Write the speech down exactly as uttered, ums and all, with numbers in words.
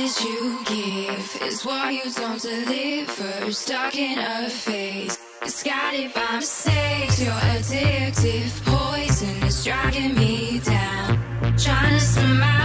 promise you give is what you don't deliver. Stuck in a phase, it's guided by mistakes. Your addictive poison is dragging me down, trying to survive.